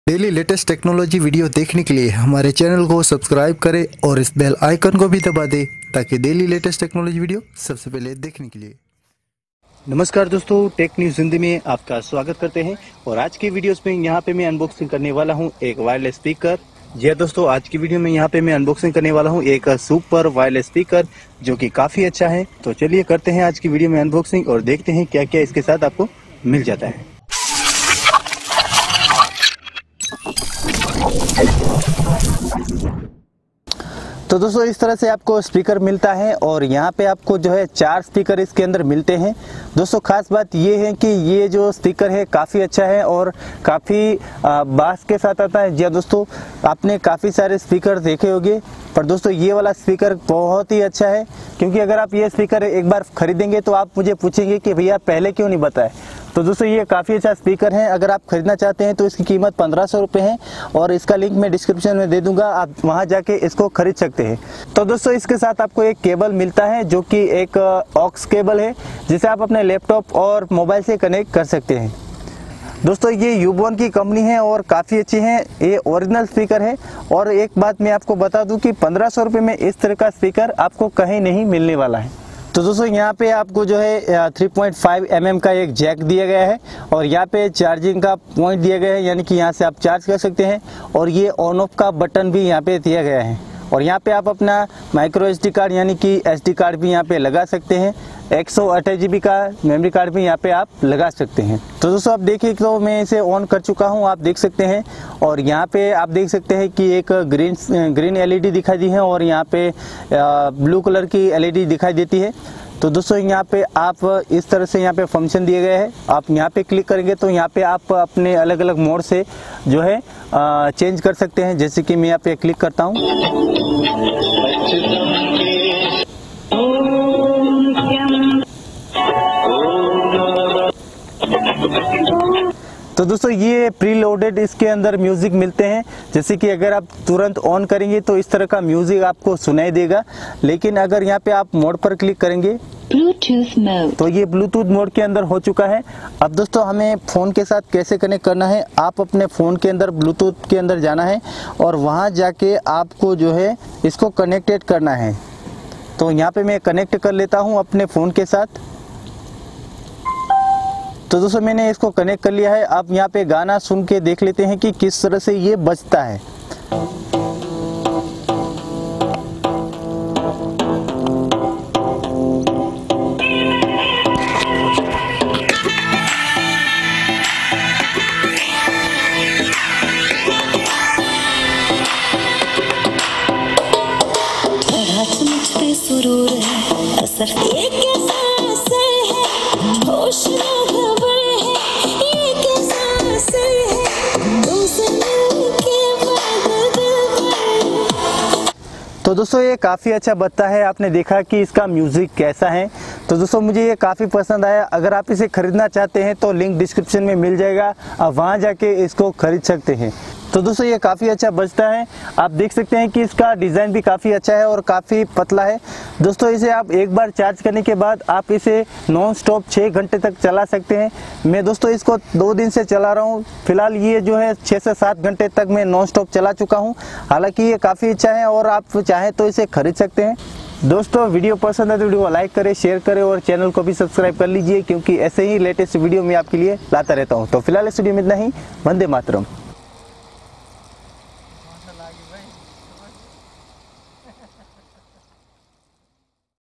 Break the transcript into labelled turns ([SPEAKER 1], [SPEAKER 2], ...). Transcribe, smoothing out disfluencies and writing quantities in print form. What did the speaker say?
[SPEAKER 1] Daily latest technology video देखने के लिए हमारे चैनल को सब्सक्राइब करें और इस बेल आइकन को भी दबा दें ताकि डेली लेटेस्ट टेक्नोलॉजी वीडियो सबसे पहले देखने के लिए। नमस्कार दोस्तों, टेक न्यूज़ हिंदी में आपका स्वागत करते हैं और आज की वीडियोस में यहाँ पे मैं अनबॉक्सिंग करने वाला हूँ एक वायरलेस स्पीकर। जी हाँ दोस्तों, आज की वीडियो में यहाँ पे मैं अनबॉक्सिंग करने वाला हूँ एक सुपर वायरलेस स्पीकर जो कि काफ़ी अच्छा है। तो चलिए करते हैं आज की वीडियो में अनबॉक्सिंग और देखते हैं क्या क्या इसके साथ आपको मिल जाता है। तो दोस्तों इस तरह से आपको स्पीकर मिलता है और यहाँ पे आपको जो है 4 स्पीकर इसके अंदर मिलते हैं। दोस्तों खास बात ये है कि ये जो स्पीकर है काफ़ी अच्छा है और काफ़ी बास के साथ आता है। जी दोस्तों, आपने काफ़ी सारे स्पीकर देखे होंगे पर दोस्तों ये वाला स्पीकर बहुत ही अच्छा है, क्योंकि अगर आप ये स्पीकर एक बार खरीदेंगे तो आप मुझे पूछेंगे कि भैया पहले क्यों नहीं बताया। तो दोस्तों ये काफ़ी अच्छा स्पीकर है, अगर आप खरीदना चाहते हैं तो इसकी कीमत 1500 रुपये है और इसका लिंक मैं डिस्क्रिप्शन में दे दूंगा, आप वहां जाके इसको खरीद सकते हैं। तो दोस्तों इसके साथ आपको एक केबल मिलता है जो कि एक ऑक्स केबल है जिसे आप अपने लैपटॉप और मोबाइल से कनेक्ट कर सकते हैं। दोस्तों ये यूबोन की कंपनी है और काफ़ी अच्छी है, ये ओरिजिनल स्पीकर है। और एक बात मैं आपको बता दूं कि 1500 रुपये में इस तरह का स्पीकर आपको कहीं नहीं मिलने वाला है। तो दोस्तों यहाँ पे आपको जो है 3.5 mm का एक जैक दिया गया है और यहाँ पे चार्जिंग का पॉइंट दिया गया है, यानी कि यहाँ से आप चार्ज कर सकते हैं। और ये ऑन ऑफ का बटन भी यहाँ पे दिया गया है और यहाँ पे आप अपना माइक्रो SD कार्ड यानी कि SD कार्ड भी यहाँ पे लगा सकते हैं। 128 GB का मेमोरी कार्ड भी यहाँ पे आप लगा सकते हैं। तो दोस्तों आप देखिए, तो मैं इसे ऑन कर चुका हूँ, आप देख सकते हैं। और यहाँ पे आप देख सकते हैं कि एक ग्रीन LED दिखाई दी है और यहाँ पे ब्लू कलर की LED दिखाई देती है। तो दोस्तों यहाँ पे आप इस तरह से यहाँ पे फंक्शन दिए गए हैं, आप यहाँ पे क्लिक करेंगे तो यहाँ पे आप अपने अलग अलग मोड से जो है चेंज कर सकते हैं। जैसे कि मैं यहाँ पे क्लिक करता हूँ तो दोस्तों ये प्री लोडेड इसके अंदर म्यूजिक मिलते हैं। जैसे कि अगर आप तुरंत ऑन करेंगे तो इस तरह का म्यूजिक आपको सुनाई देगा, लेकिन अगर यहाँ पे आप मोड पर क्लिक करेंगे ब्लूटूथ मोड तो ये ब्लूटूथ मोड के अंदर हो चुका है। अब दोस्तों हमें फ़ोन के साथ कैसे कनेक्ट करना है, आप अपने फ़ोन के अंदर ब्लूटूथ के अंदर जाना है और वहाँ जाके आपको जो है इसको कनेक्टेड करना है। तो यहाँ पे मैं कनेक्ट कर लेता हूँ अपने फ़ोन के साथ। तो दोस्तों मैंने इसको कनेक्ट कर लिया है। आप यहाँ पे गाना सुन के देख लेते हैं कि किस तरह से ये बजता है।
[SPEAKER 2] सुरूर है असर ये कैसा असर है, होश में खबर है ये कैसा असर है, तुमसे मिलके
[SPEAKER 1] तो दोस्तों ये काफ़ी अच्छा बजता है, आपने देखा कि इसका म्यूज़िक कैसा है। तो दोस्तों मुझे ये काफ़ी पसंद आया। अगर आप इसे ख़रीदना चाहते हैं तो लिंक डिस्क्रिप्शन में मिल जाएगा, आप वहाँ जाके इसको ख़रीद सकते हैं। तो दोस्तों ये काफ़ी अच्छा बजता है, आप देख सकते हैं कि इसका डिज़ाइन भी काफ़ी अच्छा है और काफ़ी पतला है। दोस्तों इसे आप एक बार चार्ज करने के बाद आप इसे नॉन स्टॉप 6 घंटे तक चला सकते हैं। मैं दोस्तों इसको 2 दिन से चला रहा हूँ, फिलहाल ये जो है 6 से 7 घंटे तक मैं नॉन स्टॉप चला चुका हूँ। हालांकि ये काफ़ी अच्छा है और आप चाहें तो इसे खरीद सकते हैं। दोस्तों वीडियो पसंद है तो वीडियो को लाइक करें, शेयर करें और चैनल को भी सब्सक्राइब कर लीजिए, क्योंकि ऐसे ही लेटेस्ट वीडियो मैं आपके लिए लाता रहता हूँ। तो फिलहाल इस वीडियो में इतना ही। वंदे मातरम।